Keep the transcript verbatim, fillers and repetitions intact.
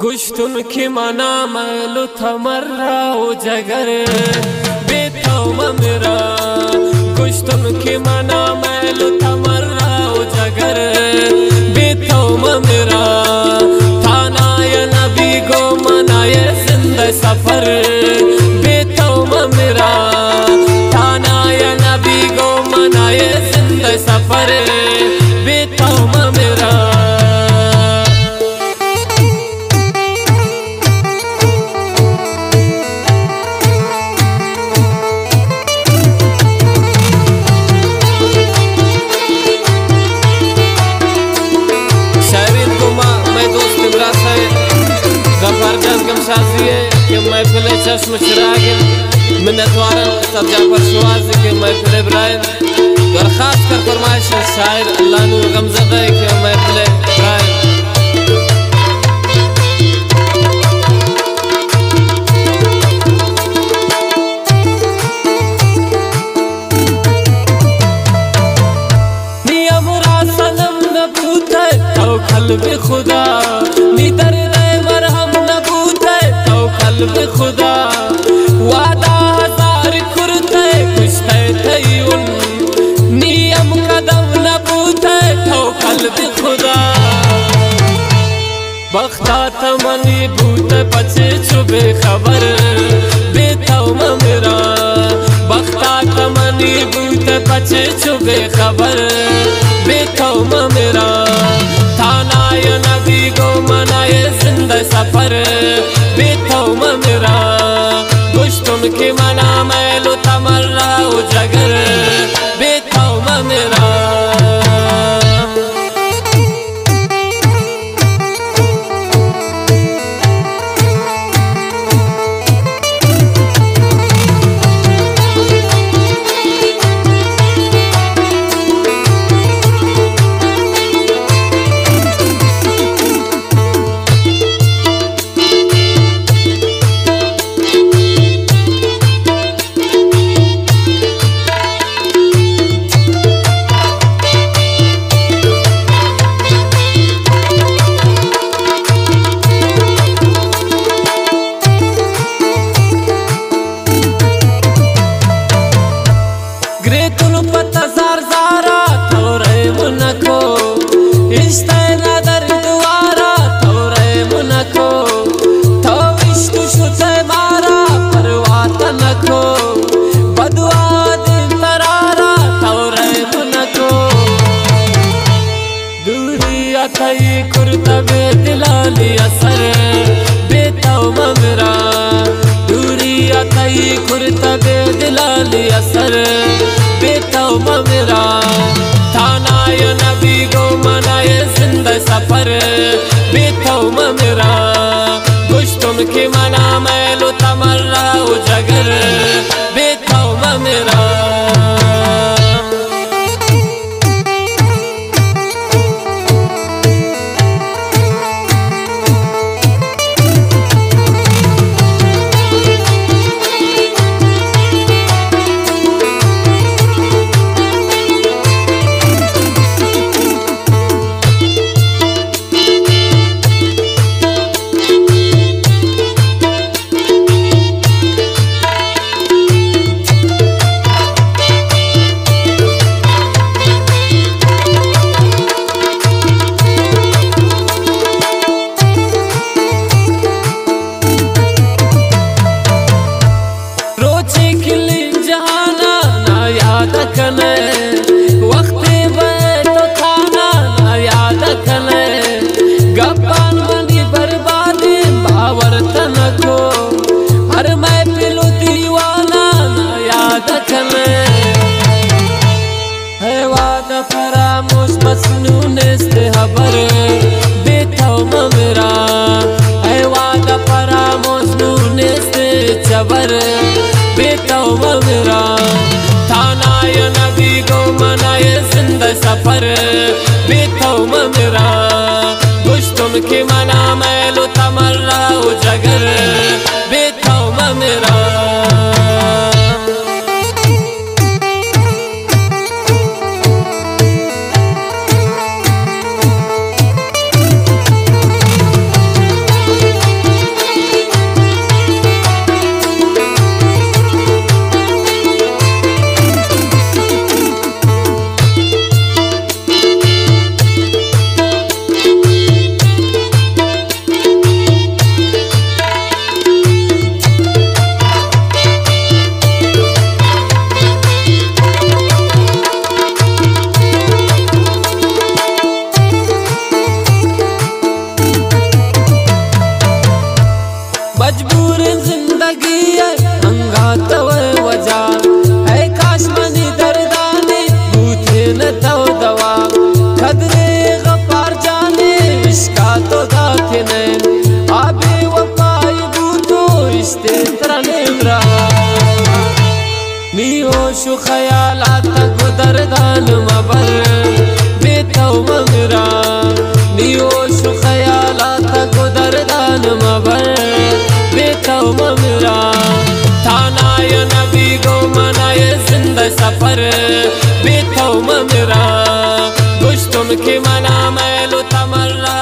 गुश्तुन की मना मैलु थमर्रा ओ जगर बेथो ममरा गुश्तुन की मना मैलु थमर्रा ओ जगर बेथो ममरा थाना या नबी गो मनाए जिंदा सफर बेथो ममरा थाना या नबी गो मनाए जिंदा सफर बेथो ममरा कि महफिल चश्म चिराग मिन्नतवारन सब जाफर शवाज़ के महफिल इब्राहिम दरखास्त कर फरमाइश शायर अल्लाह नूर गमज़दा के महफिल इब्राहिम नियमरा सनम नबूत है तो कल्ब खुदा नी दर्द मरहम नबूत है तो कल्ब खुदा वादा हजार कुरते कुश्ते तय्युन नियम कदम नबूत है तो कल्ब खुदा बख्ता तमनी बूत पचे चुबे खबर बेथो ममरा बख्ता तमनी बूत पचे चुबे खबर बेथो ममरा थाना या नबी गो मनाए जिंदा सफर बेथो ममरा गुश्तुन की मना मैलु तमर्रा ओ जगर बेथो ममरा कुर्तबे दिलाली असर बेथो ममरा दूरी अतई कुर्तबे दिलाली असर बेथो ममरा थाना या नबी गो मनाए जिंदा सफर बेथो ममरा गुश्तुन की मना मैलु तमर्रा ओ जगर बेथो ममरा मसनून इस्तेहबर बेथो ममरा ऐ वादा फरामोशनून इस्तेचबर बेथो ममरा थाना या नबी गो मनाए जिंदा सफर बेथो ममरा गुश्तुन की मना मैलु तमर्रा ओ जगर बेथो ममरा ममेरा गोश्तुन की मना मैलो तमर्रा